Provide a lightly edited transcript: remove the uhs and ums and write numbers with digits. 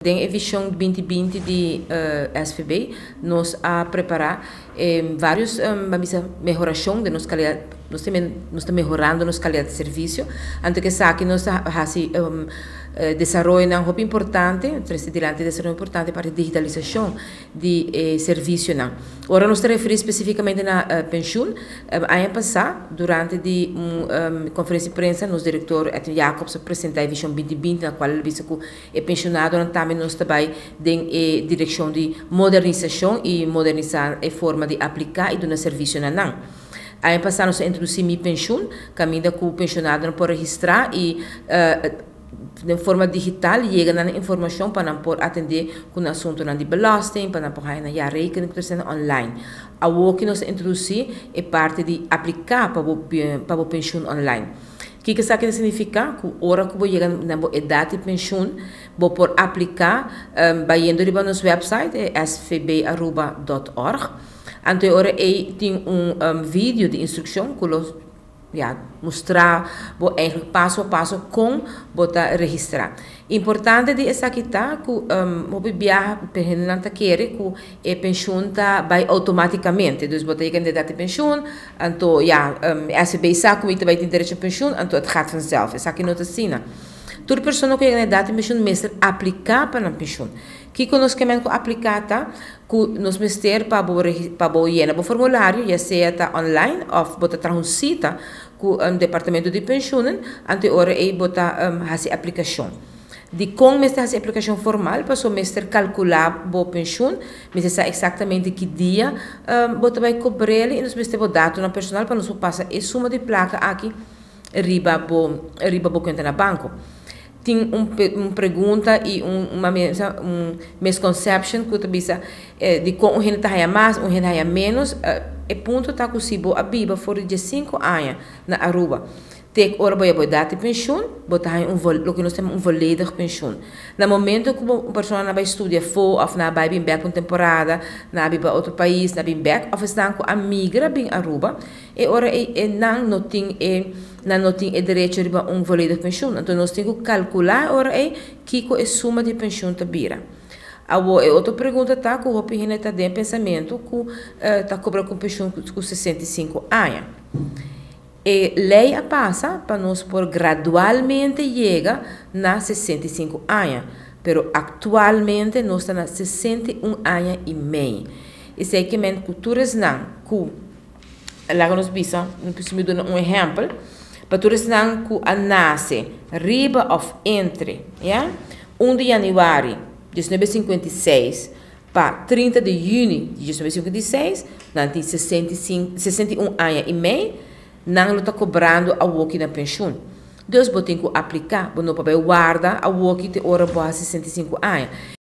Tem a visão 2020 de SVB, nós a preparar vários melhoração de nossa qualidade, nós estamos melhorando nossa qualidade de serviço, antes que sabe nós desenvolvendo um importante, desenvolvimento importante para a digitalização de serviço. Agora nós referimos especificamente na pensão. Ano passado, durante uma conferência de prensa, nosso diretor Edwin Jacobs apresentou a visão 2020, na qual ele disse que é pensionado, também nós também em direção de modernização e modernizar a forma de aplicar e de um serviço na não. Ano passado nós introduzimos a pensão, caminho que o pensionado não pode registrar e de forma digital chega na informação para não poder atender com o assunto de belasting, para não poder na rekening online. O que nós introduzimos é parte de aplicar para o pensão online. O que isso significa? Que a hora que você chega na idade de pensão, você pode aplicar, vai indo para nosso website, svb.org. Então, agora tem vídeo de instrução que mostrar eigenlijk passo a passo como você registrar. Importante de essa aqui tá que você viaja permanente que a pensão vai automaticamente. Dus você tem de pensão, então als je bij zaken weet bij direito de pensão, então het gaat vanzelf. Essa aqui não assim. Toda pessoa que tem de pensão mesmo aplicar para a pensão. Que nós queremos aplicar tá que nós mestre para o formulário, já seja tá online ou botar transita com o departamento de pensões, ante hora aí botar essa aplicação. De como essa aplicação formal para o mestre calcular a pensão, mas sabe exatamente que dia você vai cobrir e nós mestre dados na personal para nós passar a suma de placa aqui riba bo conta na banco. Tem uma pergunta e uma misconception que eu penso de como a gente está mais, a gente está menos, é ponto está possível a Biba fora de 5 anos na Aruba. Tem hora para dar de pensão, botar o que nós temos volledig pensão. No momento que uma pessoa vai estudar fora, ou vai vir back uma temporada, vai para outro país, vai vir back, ou está com a migra bem Aruba, e hora não tem direito a volledig pensão. Então nós temos que calcular ora que é a suma de pensão que vira. A outra pergunta tá que o Hopi está de pensamento que está cobrando com pensão com 65 anos. E lei passa para nós por gradualmente chega na 65 anos, pero atualmente nós está na 61 anos e meio. Isso é que men culturas não, que lá nós bisa, não preciso dar um exemplo, para culturas não que a nasce riba of entre, 1 de janeiro de 1956 para 30 de junho de 1956, não tem 61 anos e meio. Não está cobrando a WOKI na pensão. Deus tem que aplicar, não para guardar a WOKI de hora para 65 anos.